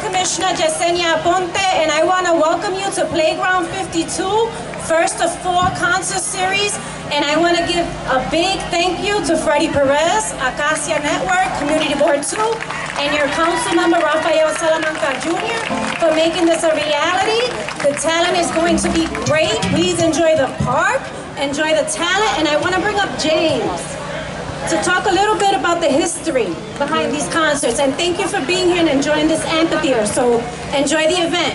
Commissioner Yesenia Aponte, and I want to welcome you to Playground 52, first of 4 concert series. And I want to give a big thank you to Freddie Perez, Acacia Network, Community Board 2, and your council member, Rafael Salamanca Jr., for making this a reality. The talent is going to be great. Please enjoy the park, enjoy the talent, and I want to bring up James to talk a little bit about the history behind these concerts. And thank you for being here and enjoying this amphitheater. So enjoy the event.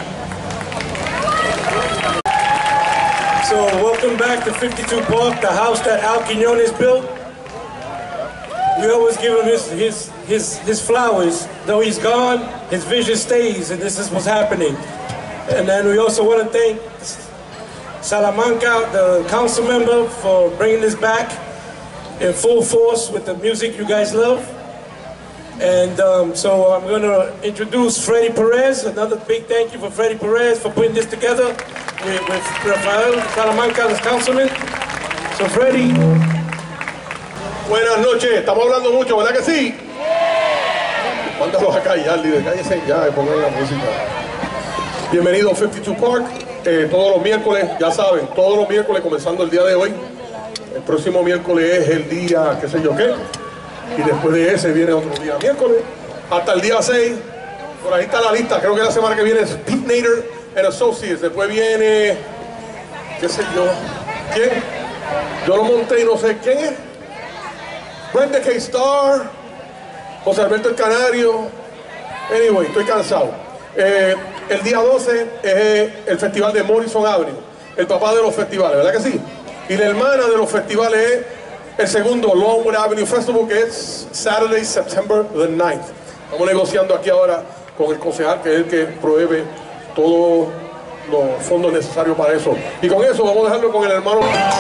So welcome back to 52 Park, the house that Al Quiñones built. We always give him his flowers. Though he's gone, his vision stays, and this is what's happening. And then we also want to thank Salamanca, the council member, for bringing this back in full force with the music you guys love. And so I'm going to introduce Freddie Perez. Another big thank you for Freddie Perez for putting this together with Rafael Salamanca, the councilman. So Freddie. Buenas noches, estamos hablando mucho, ¿verdad que sí? Mándalos a callar, líder, cállese ya y pongan la música. Bienvenido a 52 Park, todos los miércoles, ya saben, todos los miércoles comenzando el día de hoy. El próximo miércoles es el día, qué sé yo qué, y después de ese viene otro día miércoles, hasta el día 6, por ahí está la lista, creo que la semana que viene es Pete Nader and Associates, después viene, qué sé yo, ¿quién? Yo lo monté y no sé quién es. Brenda K. Star, José Alberto el Canario, anyway, estoy cansado. El día 12 es el festival de Morrison Avenue, el papá de los festivales, ¿verdad que sí? Y la hermana de los festivales es el segundo Longwood Avenue Festival, que es Saturday, September the 9th. Estamos negociando aquí ahora con el concejal, que es el que provee todos los fondos necesarios para eso. Y con eso vamos a dejarlo con el hermano.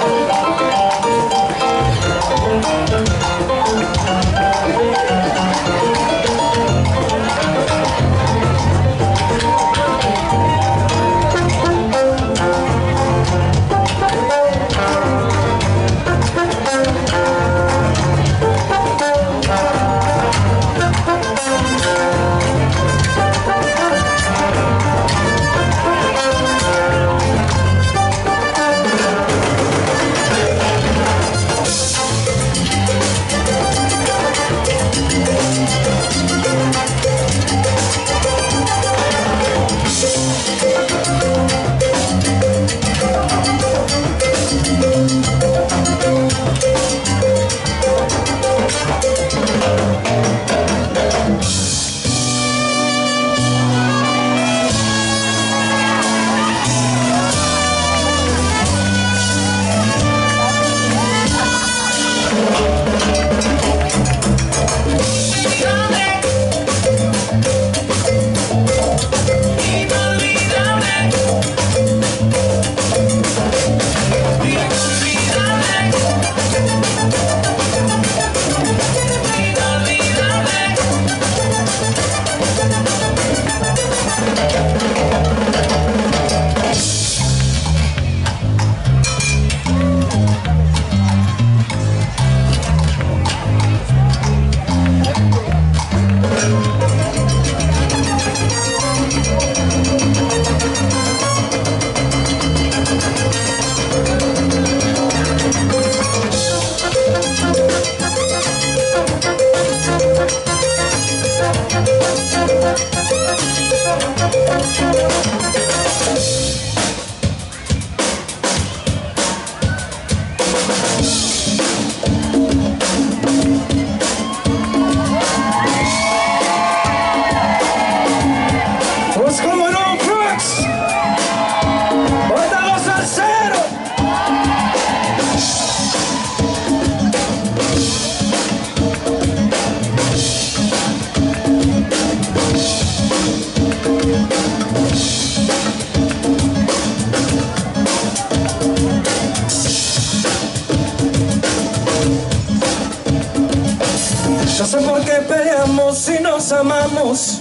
No sé por qué peleamos si nos amamos.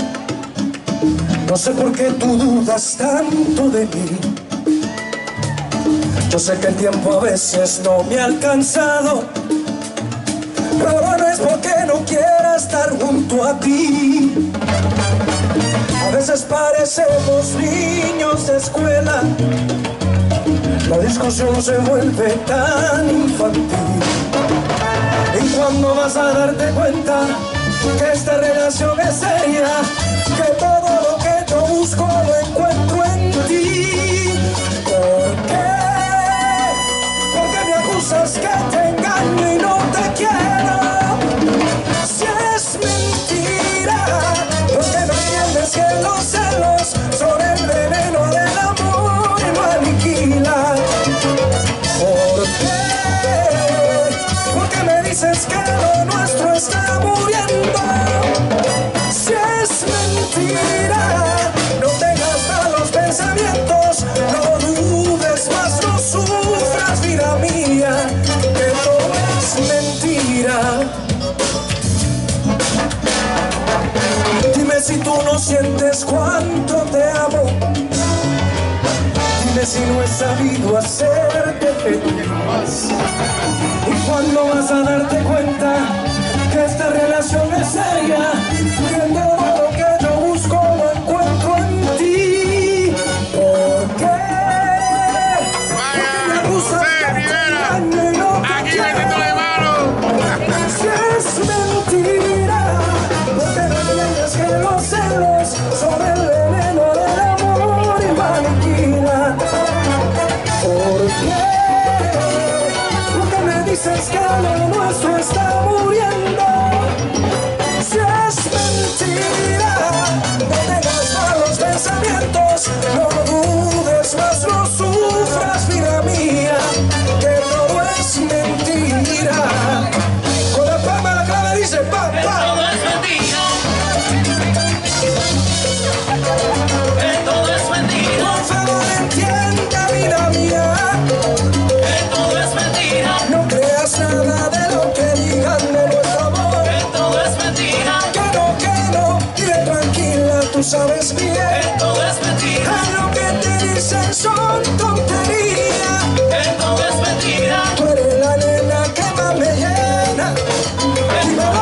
No sé por qué tú dudas tanto de mí. Yo sé que el tiempo a veces no me ha alcanzado, pero no es porque no quiera estar junto a ti. veces parecemos niños de escuela, la discusión se vuelve tan infantil. Y cuando vas a darte cuenta que esta relación es seria, que todo lo que yo busco lo encuentro en ti. ¿Por qué? Porque me acusas que te engaño y no te quiero. Si es mentira, porque no entiendes que los celos son el veneno del amor y lo aniquila. ¿Por qué? Porque me dices que lo nuestro está muriendo. Si es mentira, no tengas malos pensamientos, no dudes más, no sufras, vida mía, que todo es mentira. Dime si tú no sientes cuánto te amo, dime si no he sabido hacerte feliz. Y cuando vas a darte cuenta que esta relación es seria, que todo lo que yo busco lo encuentro en ti. ¿Por qué? Porque me acusas que te engaño y no te quiero. Si es mentira, porque no entiendes que los celos son el veneno del amor y lo aniquila. ¿Por qué? Porque me dices que lo nuestro está muriendo. Si es mentira, no tengas malos pensamientos, no dudes más, no sufras, vida mía, que todo es mentira. Con la palma de la clave dice pa, pa. Todo es mentira. Todo es mentira. Por favor entienda, vida mía, Todo es mentira. no creas nada de lo que digan de nuestro amor. Todo es mentira. Que no, dile tranquila, tú sabes bien. Todo es mentira. Lo que te dicen son tonterías. Todo es mentira. Tú eres la nena que más me llena. Dímelo.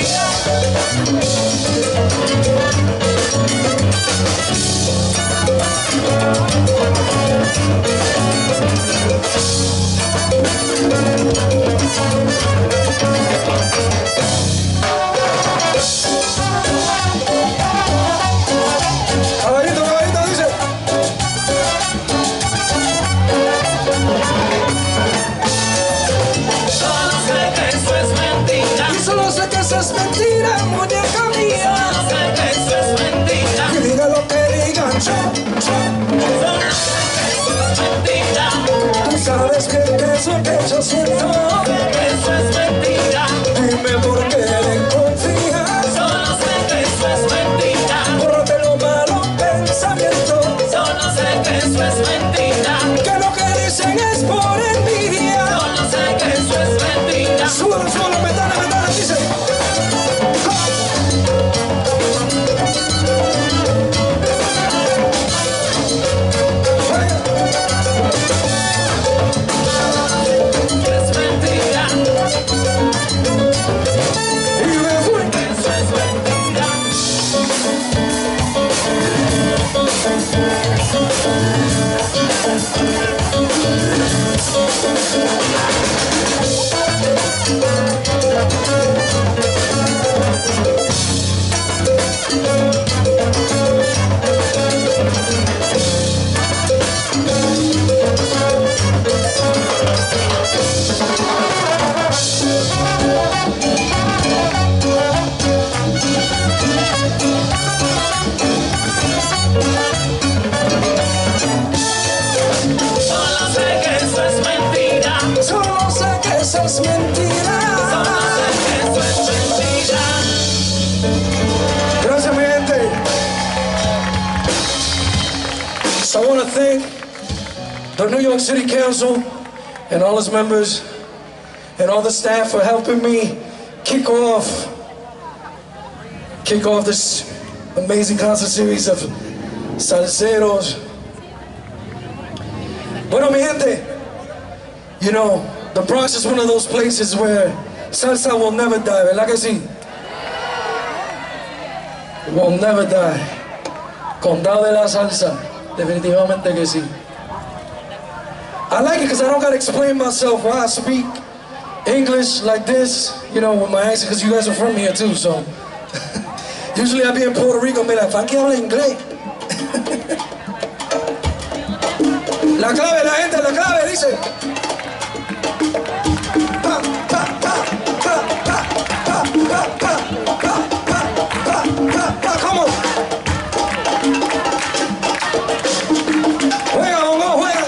Caballito, dice. Solo sé que eso es mentira. Y solo sé que eso es mentira, muñeca mía. Solo sé que eso es mentira. Y diga lo que digan, Solo sé que eso es mentira. tú sabes bien que eso que yo siento. Eso es mentira. Dime por qué le confías. Solo sé que eso es mentira. Bórrate los malos pensamientos. Solo sé que eso es mentira. Que lo que dicen es por envidia. Solo sé que eso es mentira. Súbelo, ventana, dice. Es mentira. Y me fui. Eso es mentira. Solo sé que eso es mentira. Solo sé que eso es mentira. Solo sé que eso es mentira. Gracias, mi gente. So I want to thank the New York City Council and all its members and all the staff for helping me kick off this amazing concert series of salseros. Bueno, mi gente, you know, the Bronx is one of those places where salsa will never die, ¿verdad que sí? It will never die. Condado de la Salsa, definitivamente que sí. I like it because I don't gotta explain myself why I speak English like this, you know, with my accent, because you guys are from here too, so. Usually I be in Puerto Rico, me like, ¿para qué habla inglés? La clave, la gente, la clave, dice. Pa, pa, pa, pa, pa, pa, pa, pa, pa, pa, pa, pa, come on. Juega, Bongo, juega.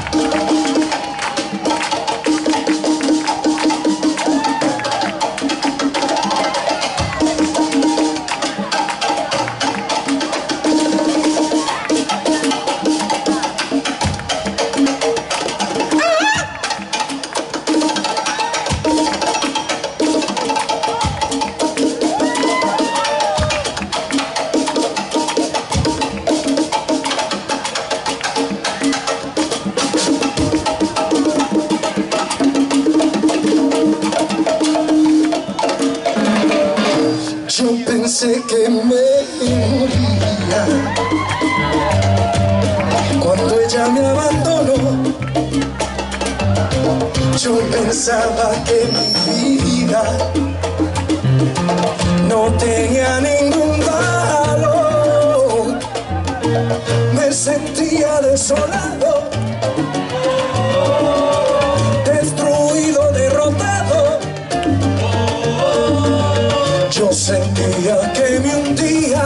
Yo pensé que me moría cuando ella me abandonó. Yo pensaba que mi vida no tenía ningún valor. Me sentía desolado, destruido, derrotado. Yo sentía que me hundía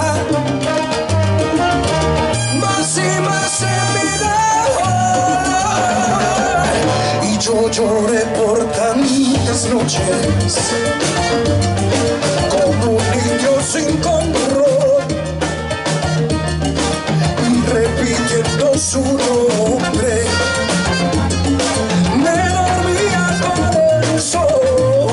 más y más en mi dolor. Y yo lloré por tantas noches como un niño sin control, y repitiendo su nombre me dormía con el sol.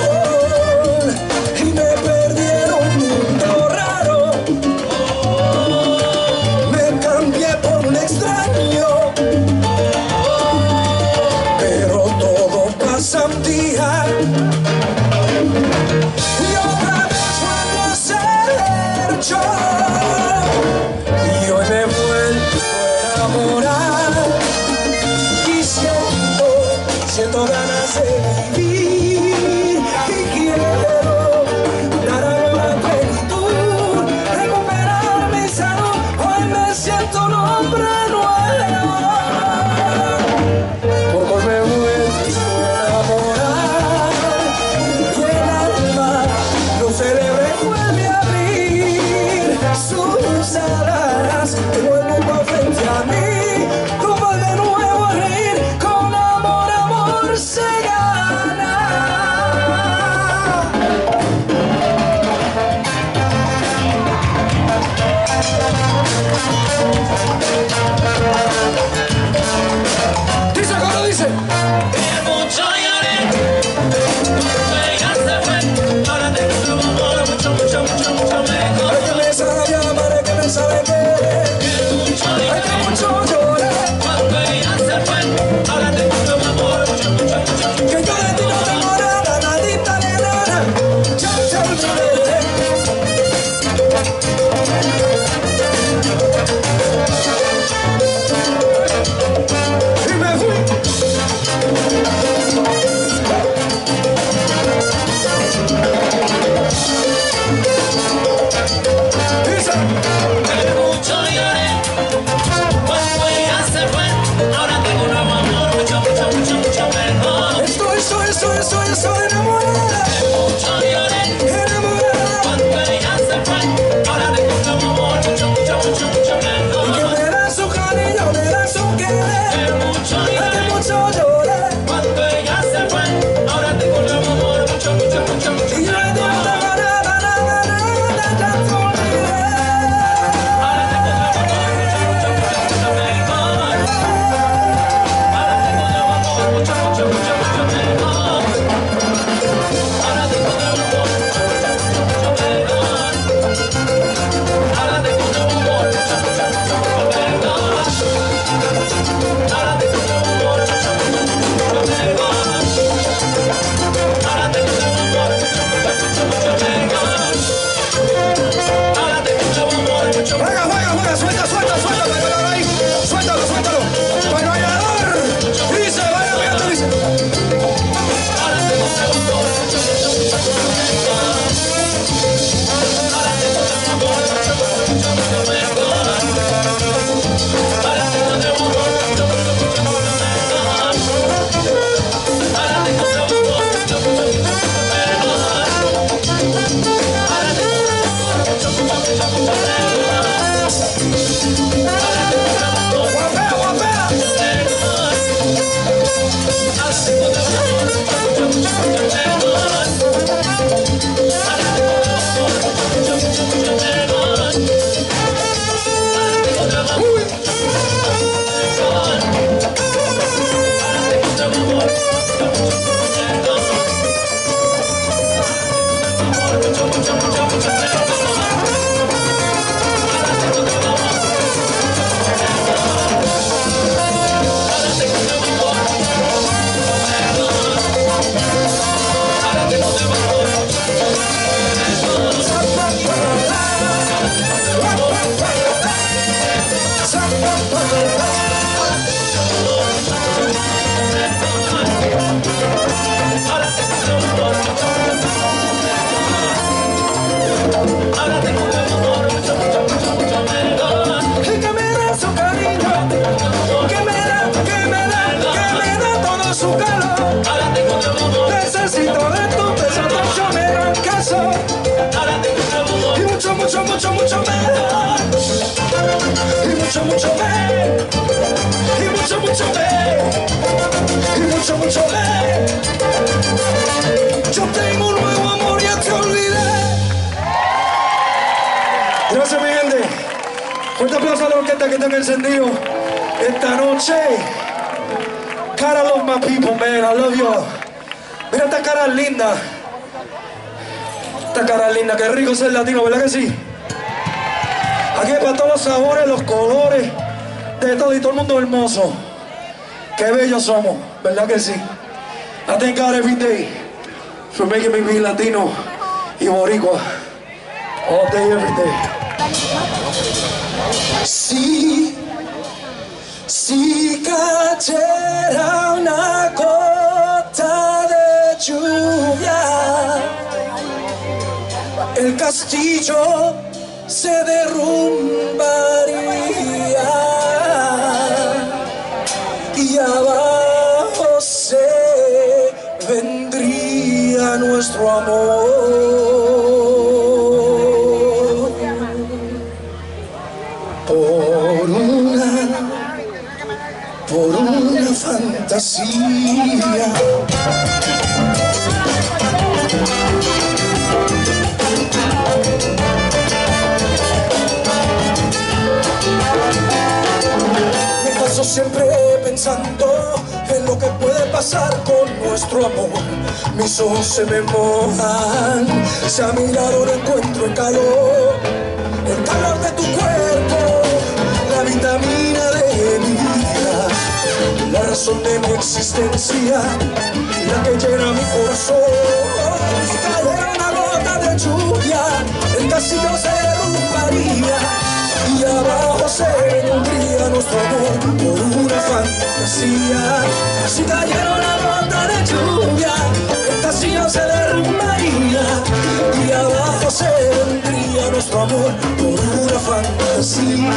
Siento ganas de vivir y quiero dar a la plenitud, recuperar mi salud. Hoy me siento un hombre nuevo, porque me he vuelto a enamorar y el alma lo celebra y vuelve a abrir sus alas. Tengo el mundo frente a mí, como de nuevo a reír. Se gana. Dice cómo dice. Que mucho lloré, ella se fue, ahora tengo un amor mucho, mucho, mucho, mucho mejor. Ay, que me sabe llamar, ay, que me sabe Que mucho lloré, ay, que mucho lloré. cuando ella se fue, ahora tengo un amor mucho, mucho, mucho, mucho. Que yo de ti no tengo nada, nadita ni nada. Ya te olvidé. Y me fui. Dice. Que mucho lloré, cuando ella se fue, ahora tengo un nuevo amor mucho, mucho, mucho, mucho mejor. Estoy enamorada. Que mucho lloré, Enamorada. cuando ella se fue, ahora tengo un nuevo amor mucho, mucho, mucho, mucho Y que mejor. me da su cariño, me da su querer. Que mucho Ay, que lloré, mucho lloré. cuando ella se fue, ahora tengo un nuevo amor mucho, mucho, mucho, mucho Y yo de ti no mejor. tengo nada, nada, nada. Ya te olvidé. Ahora tengo un nuevo amor mucho, mucho, mucho, mucho mejor. Ahora tengo un nuevo amor mucho, mucho, mucho, mucho mejor. Ahora tengo un nuevo amor mucho, mucho, mucho, mucho mejor. Ahora tengo un nuevo amor mucho, mucho, mucho, mucho mejor. Ahora tengo un nuevo amor mucho, mucho, mucho mejor. Ahora tengo un nuevo amor mucho, mucho, mucho, mucho mejor. Ahora tengo un nuevo amor mucho, Juega, juega, juega. suelta, suelta, suelta, suelta, bailador ahí. Suéltalo, suéltalo. Bailador. Dice, bailador, dice. Mucho yo tengo un nuevo amor, ya te olvidé. Gracias, mi gente. Fuerte aplauso a la orquesta que están encendidos esta noche. God, I love my people, man. I love you. Mira esta cara linda. Esta cara linda. Qué rico ser latino, ¿verdad que sí? Aquí es para todos los sabores, los colores, de todo y todo el mundo hermoso. Qué bellos somos, ¿verdad que sí? I thank God every day for making me be latino y boricua. All day, every day. Si cayera una gota de lluvia, el castillo se derrumbaría y abajo se vendría nuestro amor por una fantasía. Me paso siempre pensando en lo que puede pasar con nuestro amor. Mis ojos se me mojan, si a mi lado no encuentro el calor de tu cuerpo, la vitamina de mi vida, la razón de mi existencia, la que llena mi corazón. Si cayera una gota de lluvia, el castillo se derrumbaría y abajo se vendría nuestro amor por una fantasía. Si cayera una gota de lluvia, el castillo se derrumbaría y abajo se vendría nuestro amor por una fantasía.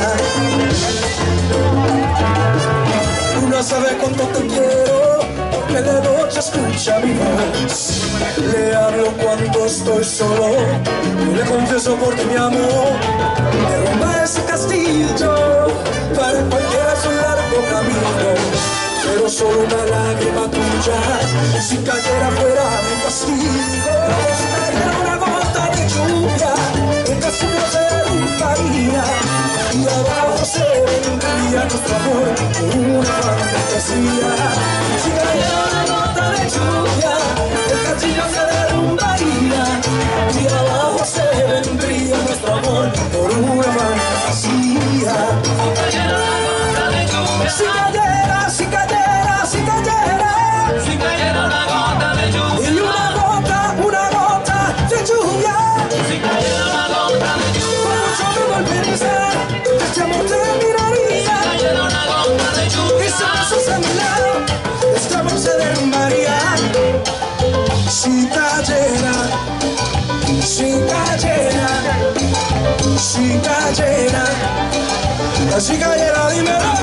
Tú no sabes cuánto te quiero, porque de noche escucha mi voz. Le hablo cuando estoy solo y le confieso porque mi amor derrumba ese castillo. Para cualquiera es un largo camino, pero solo una lágrima tuya si cayera fuera mi castigo. Si cayera una gota de lluvia, el castillo se derrumbaría y abajo se vendría nuestro amor por una fantasía. Si cayera una gota de lluvia, el castillo se derrumbaría y abajo se vendría nuestro amor por una fantasía. Si cayera, si cayera, si cayera, Si cayera una gota de lluvia, y una gota de lluvia, si cayera una gota de lluvia, con mucho amor pensar, si cayera, si cayera, dímelo.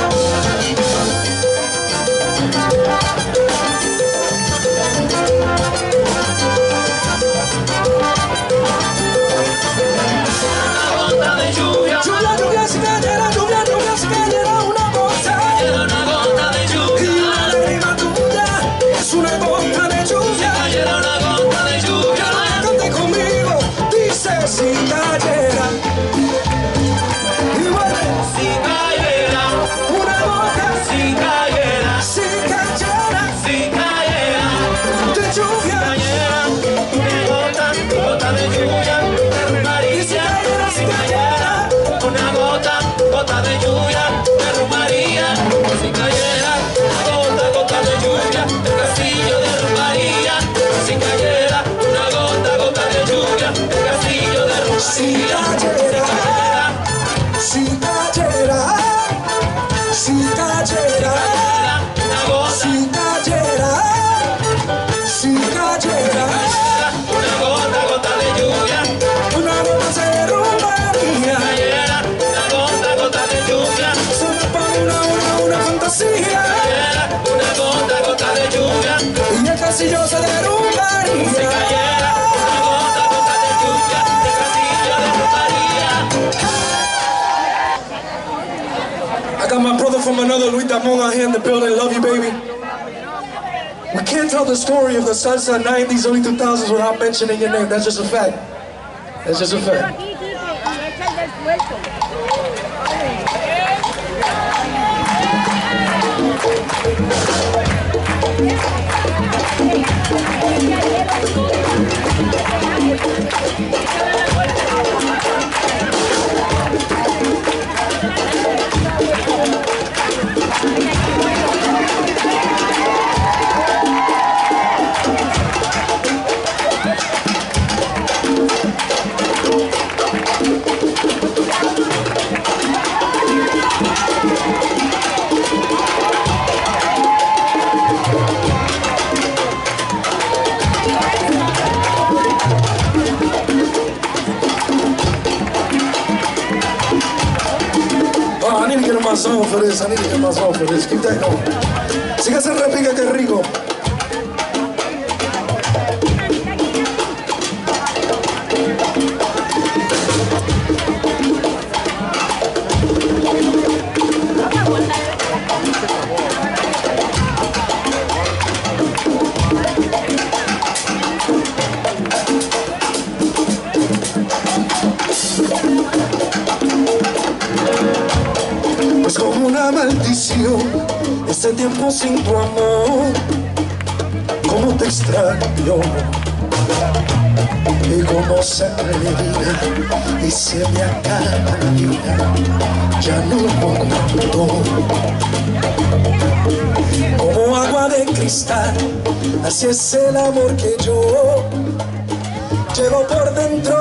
Lluvia, si cayera, lluvia, si cayera una gota. Una gota de lluvia. Y una lágrima tuya es una gota de lluvia. Cayera una gota de lluvia. Cante conmigo, dice si cayera. Y vuelve. Si cayera, Una gota, si cayera, si cayera si cayera, de lluvia. cayera, una gota de lluvia, derrumbaría. Si cayera, una gota de lluvia, derrumbaría. Si cayera, una gota de lluvia, el castillo derrumbaría. Si cayera, una gota de lluvia, el castillo Si derrumbaría. cayera, si cayera, si cayera, Una gota, si cayera, si cayera, una gota de lluvia. una gota se derrumbaría. Cayera, una gota de lluvia. Solo para una fantasía. Cayera, una gota de lluvia. Y el castillo se derrumbaría. Si cayera, una gota de lluvia, el castillo derrumbaría. I got my brother from another Luis Damon out here in the building. Love you, baby. We can't tell the story of the salsa 90s, early 2000s without mentioning your name. That's just a fact. That's just a fact. Oh, I need to get in my zone for this. I need to get in my zone for this. Keep that going. Sigue ese repique que rico. Pues como una maldición, este tiempo sin tu amor, cómo te extraño y cómo se me y se me acaba la vida, ya no lo aguanto. Como agua de cristal, así es el amor que yo llevo por dentro.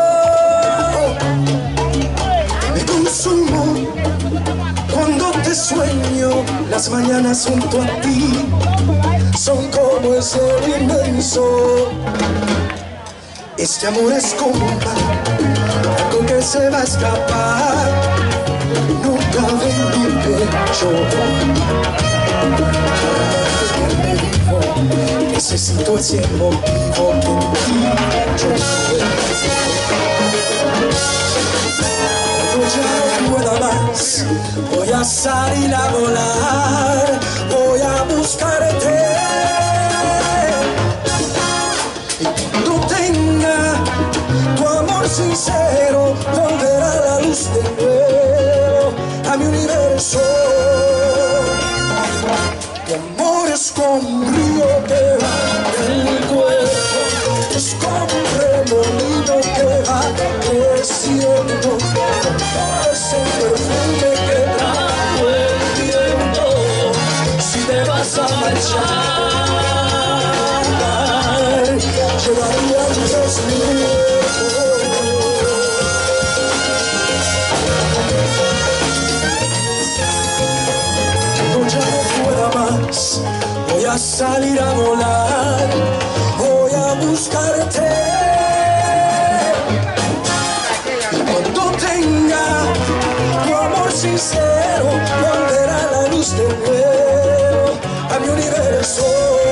Me consumo cuando te sueño, las mañanas junto a ti son como el cielo inmenso. Este amor es como un mar, algo que se va a escapar, no cabe en mi pecho. Para mantenerme vivo, necesito ese motivo que en ti yo soy. Ya no pueda más, voy a salir a volar, voy a buscarte. Y cuando tenga tu amor sincero, volverá la luz de nuevo a mi universo. Tu amor es como un río que va en mi cuerpo, es como un remolino que va creciendo. Ese perfume que trajo el viento, si te vas a marchar, llevaría un desnudo. No, ya no pueda más, voy a salir a volar, voy a buscarte. Y cuando tenga sincero, volverá la luz de nuevo a mi universo.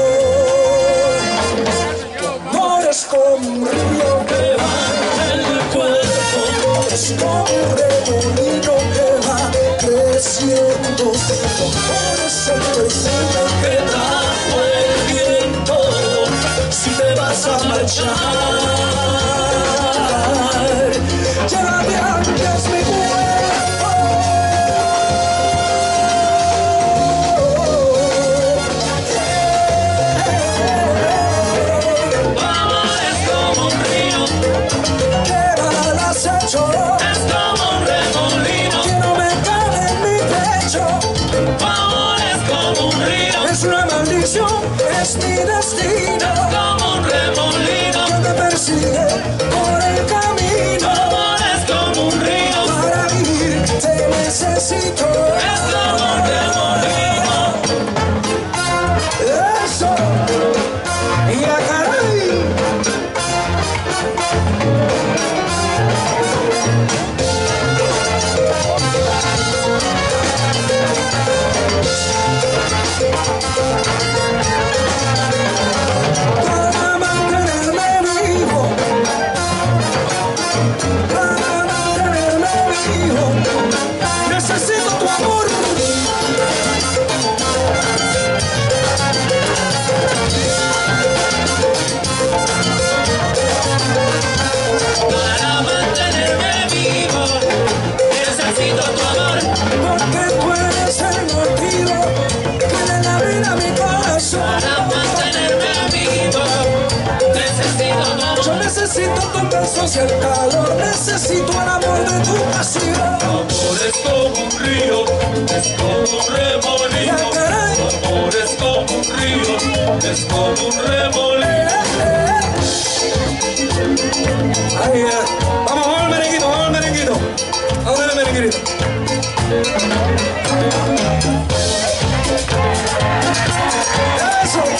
Tu amor es como un río que va en el cuerpo, es como un remolino que va creciendo. Tu amor es el presente que trajo el viento. Si te vas a marchar, llévame antes mi cuerpo. Tu amor es como un río, ¿Qué mal has hecho? es como un remolino. Que no me cabe en mi pecho. Tu amor es como un río, Es una maldición, es mi destino como un remolino. que me persigue por el camino. Tu amor es como un río, Para vivir te necesito. es como un remolino. Eso. Y a caray. Para mantenerme vivo, para mantenerme vivo, necesito tu amor. Para mantenerme vivo, necesito tu amor. Porque tú eres el motivo que le da vida a mi corazón. Para mantenerme vivo, necesito tu amor. Yo necesito tus besos y el calor, necesito el amor de tu pasión. Tu amor es como un río, es como un remolino. Tu amor es como un río, es como un remolino. Ay, vamos al merenguito, vamos al merenguito. Vamos al merenguito. Eso.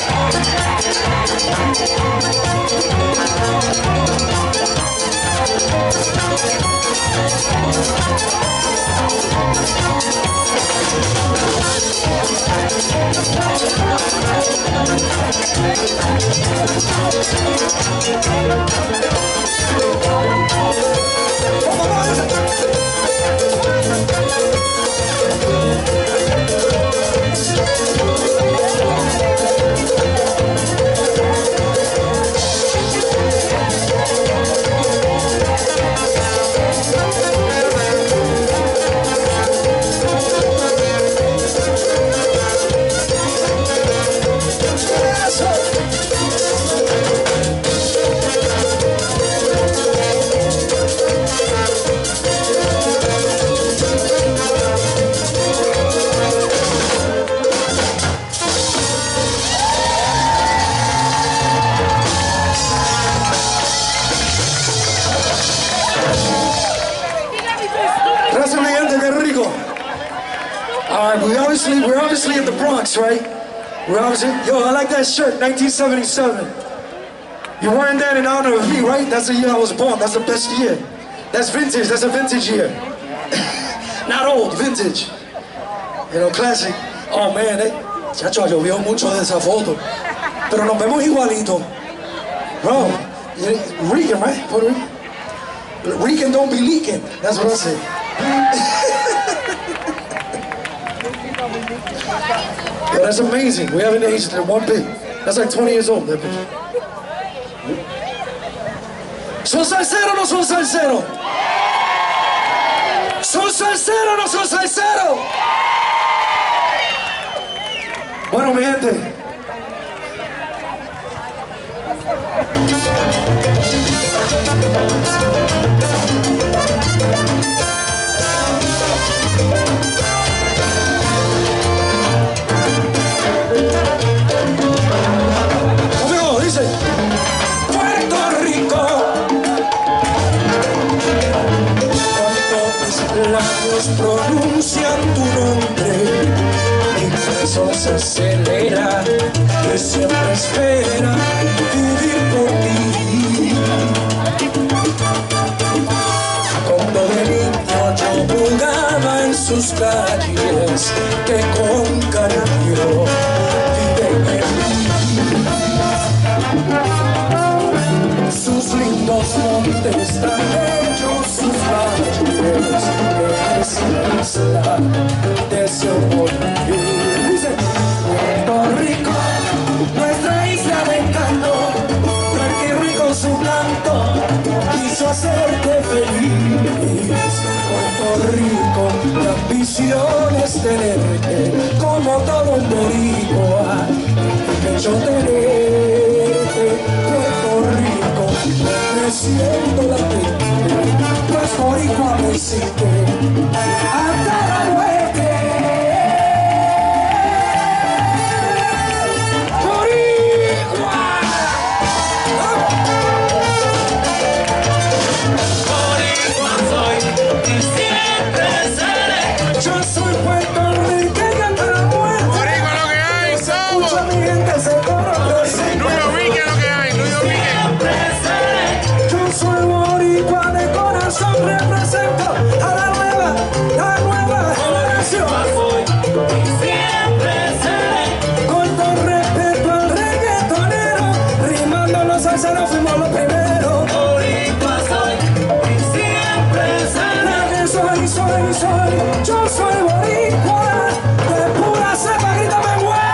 Gracias, mi gente, qué rico. All right, we're obviously in the Bronx, right? We're obviously, yo, I like that shirt, 1977. You're wearing that in honor of me, right? That's the year I was born. That's the best year. That's vintage. That's a vintage year. Not old, vintage. You know, classic. Oh man, chacho, llovió mucho de esa foto. Pero nos vemos igualito. Bro, Rican, right? Puerto Rican? Rican don't be leaking. That's what I say. Yo, that's amazing. We haven't aged in one bit. That's like 20 years old, that picture. ¿Son salseros o no son salseros? ¿Son salseros o no son salseros? Bueno, mi gente. Amigo, dice Puerto Rico. Cuando mis labios pronuncian tu nombre, mi corazón se acelera, que siempre espera vivir por ti. Cuando de niño yo jugaba en en sus calles que con cariño viven en mí. Sus lindos montes tan bellos, sus valles que es la isla de su amor. Dice, Puerto Rico, nuestra isla de encanto, que rico su canto, quiso hacerte feliz. Puerto Rico, mi ambición es tenerte como todo un boricua, que yo tenerte. Puerto Rico, me siento la gente, pues boricua me hiciste hasta la muerte. Represento a la nueva generación. Siempre seré. Con todo respeto al reggaetonero, rimando los salseros fuimos los primeros. Boricua soy y siempre seré. Soy, yo soy boricua, de pura cepa, grítame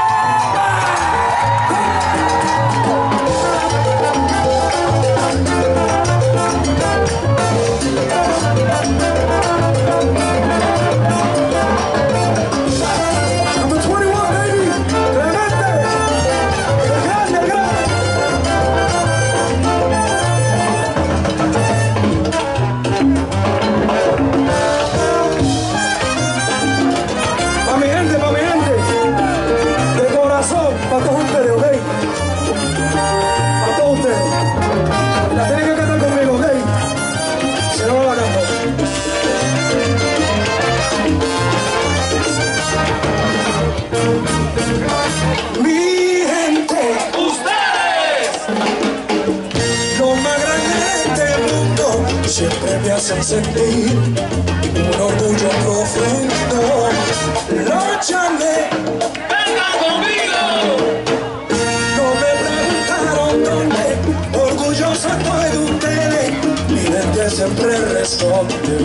siempre me hacen sentir un orgullo profundo. Lo llamé, vengan conmigo. No me preguntaron dónde, orgulloso estoy de ustedes. Mi gente siempre responde.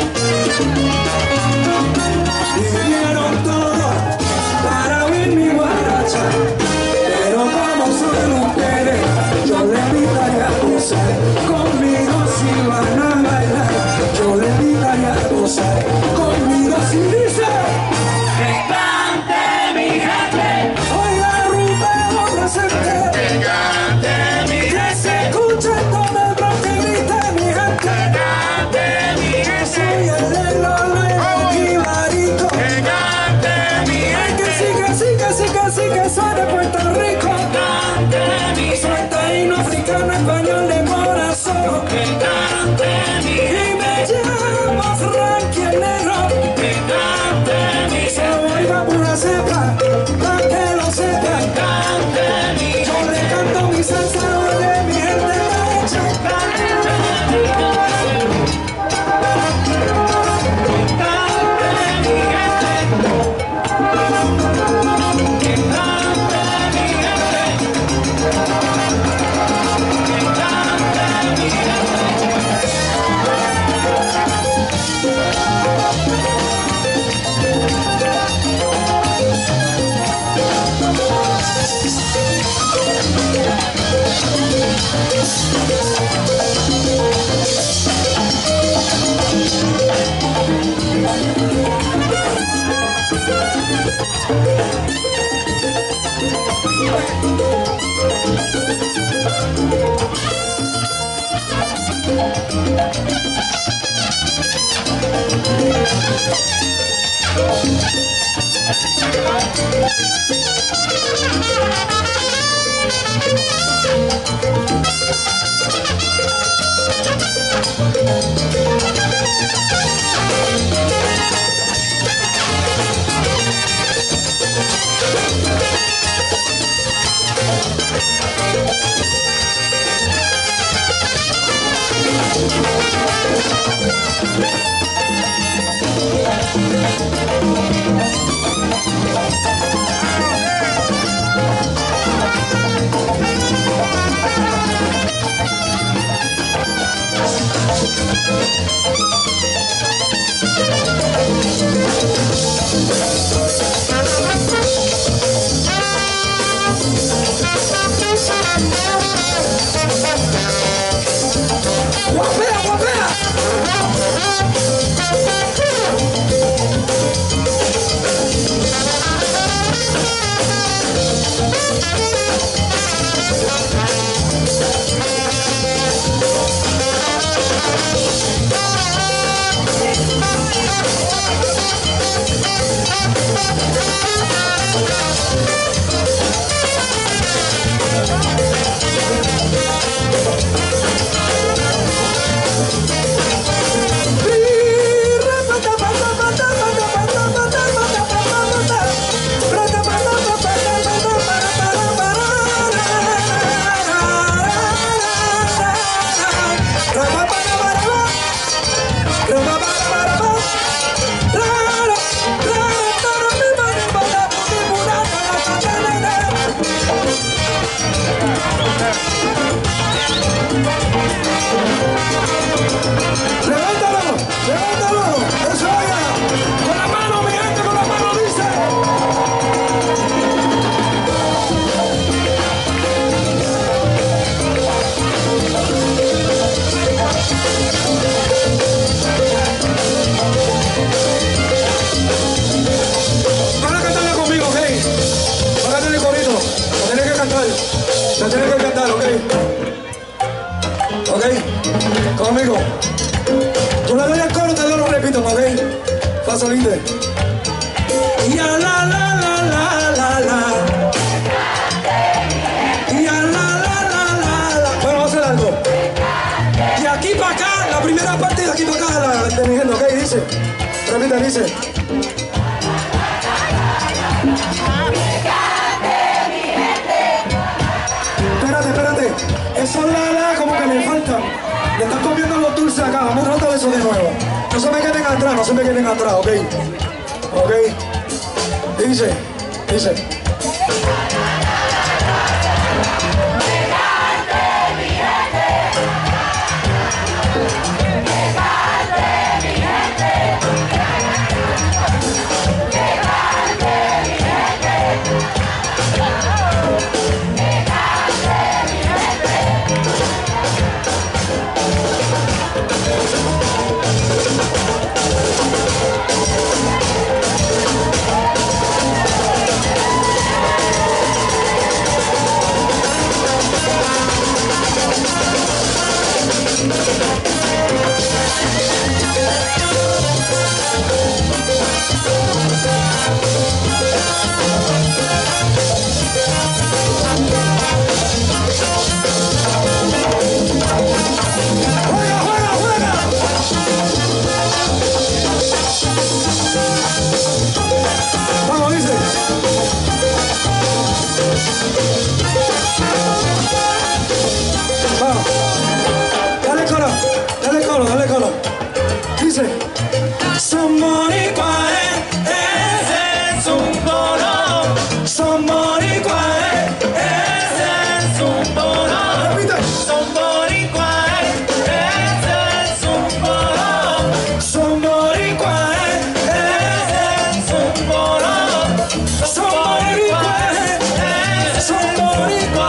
Vinieron todos para oír mi guaracha, pero como son ustedes, yo les invitaría a gozar conmigo si van a bailar. Yo les invitaría a gozar conmigo si dice que cante mi gente. Hoy la rumba lo presente. Que cante mi gente. Que se escuche todo el bloque y grite mi gente. Que cante mi gente. Yo soy el negro, Jibarito. Que cante mi gente. Que suene Puerto Rico. Que cante mi gente. Soy taíno, africano, español de corazón. Que cante mi gente. Y me llamo Frankie el negro. Que cante mi gente. Soy la pura cepa, para que lo sepan. Que cante mi gente. Yo le canto mi salsa de mi gente derecha. Que cante mi gente. La tienes que cantar, ¿ok? ¿Ok? Conmigo. Tú le doy el coro, te lo repito, ¿ok? Facilite. Ya la la la la la la. Ya la la la la la. Bueno, vamos a hacer algo. De aquí para acá, la primera parte de aquí para acá, de mi gente, ¿ok? Dice. Repita, dice. Espérate, eso la como que me falta. Le están comiendo los dulces acá, vamos a tratar eso de nuevo. No se me queden atrás, no se me queden atrás, ¿ok? ¿Ok? Dice. Dale coro. Dice. Son boricua, ese es un coro. Son boricua, ese es un coro. Repite. Son boricua, ese es un coro. Son boricua, ese es un coro. Son boricua, son boricua.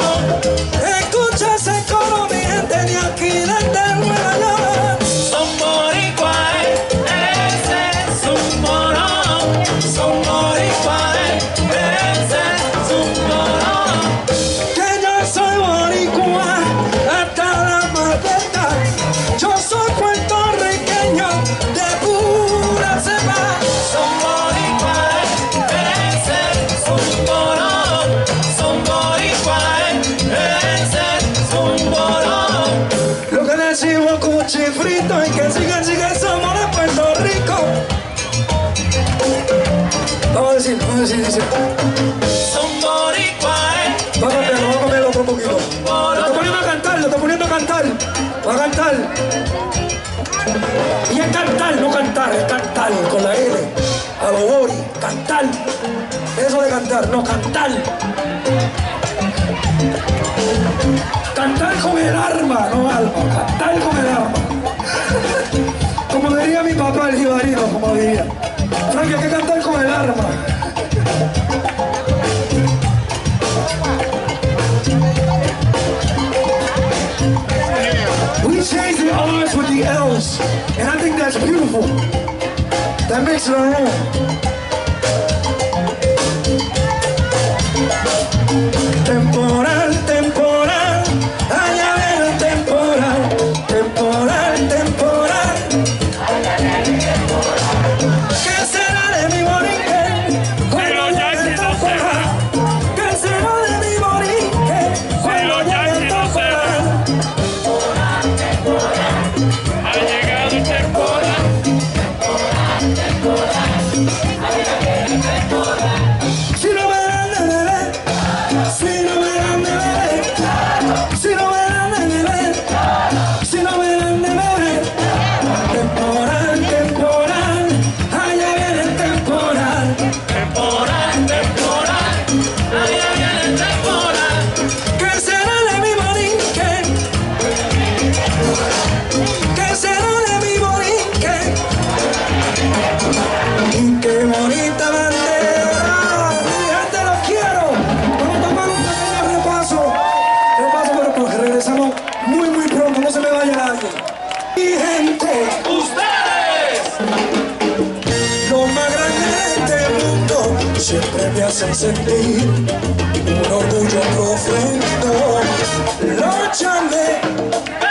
Escucha ese coro, mi gente, de aquí desde Nueva York. Son boricua, ese es un coro. Son boricua, ese es un coro. Que yo soy boricua hasta la maleta. Yo soy puertorriqueño de pura cepa. Son boricua, ese es un coro. Son boricua, ese es un coro. Lo que decimos cuchifrito y que sigan, somos de Puerto Rico. Vamos a decir, dice. Son boricua, vamos a comerlo otro poquito. Lo estoy poniendo a cantar. Va a cantar. Y es cantar, no cantar, es cantar con la L. A lo bori, cantar. Eso de cantar, no cantar. Cantar con el arma, no alma. Cantar con el arma. Como diría mi papá, el jibarino, como diría. Frank, hay que cantar con el arma. We change the R's with the L's, and I think that's beautiful. That makes it our own. Temporal, allá viene el temporal. Temporal, ¿qué será de mi Y qué bonita bandera. Mi gente, los quiero. Vamos a tomar un pequeño repaso, pero porque regresamos muy pronto, no se me vaya nadie. Mi gente, ¡Ustedes! lo más grande de este mundo, siempre me hacen sentir un orgullo profundo. Lóchame.